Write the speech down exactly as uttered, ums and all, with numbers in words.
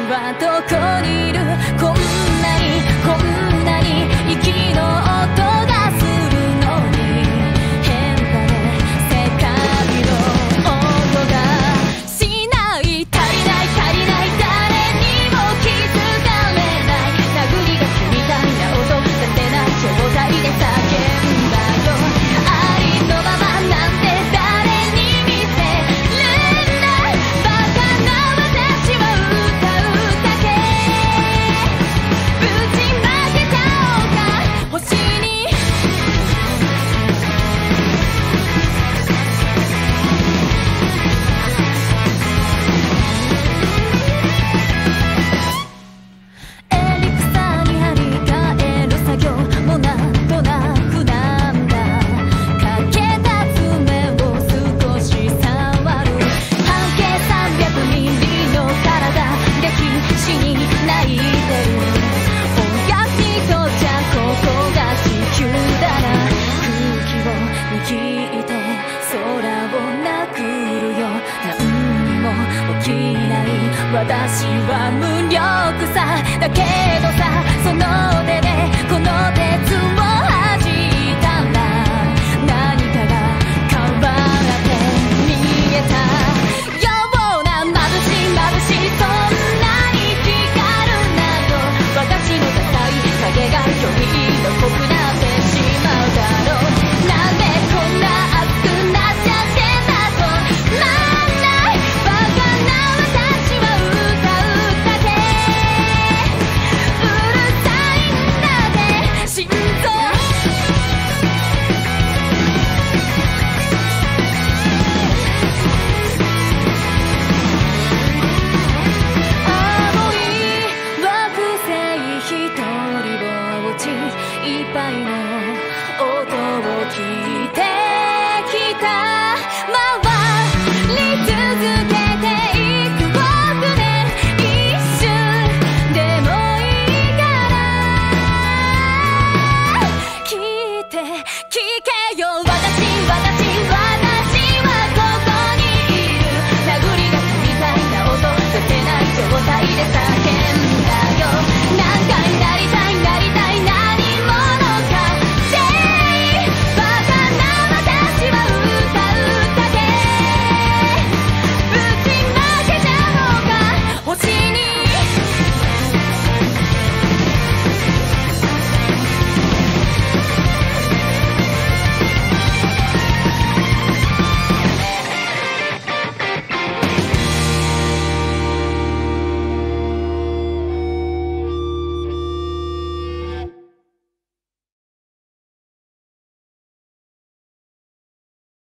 はどこにいる？こんなにこんなに息の音がするのに変だね世界の音がしない足りない足りない誰にも気づかれない殴りがちみたいな音立てな状態で叫んだよありのままなんて誰に見せるんだバカな私は歌うだけぶちまけちゃおうか星にエリクサに張り替える作業もなんとなくなんだかけた爪を少し触る半径さんびゃくミリの体歴史に泣いてる音楽にとっちゃここが地球だな空気を握って空を殴るよ何にも起きない私は無力さだけどさ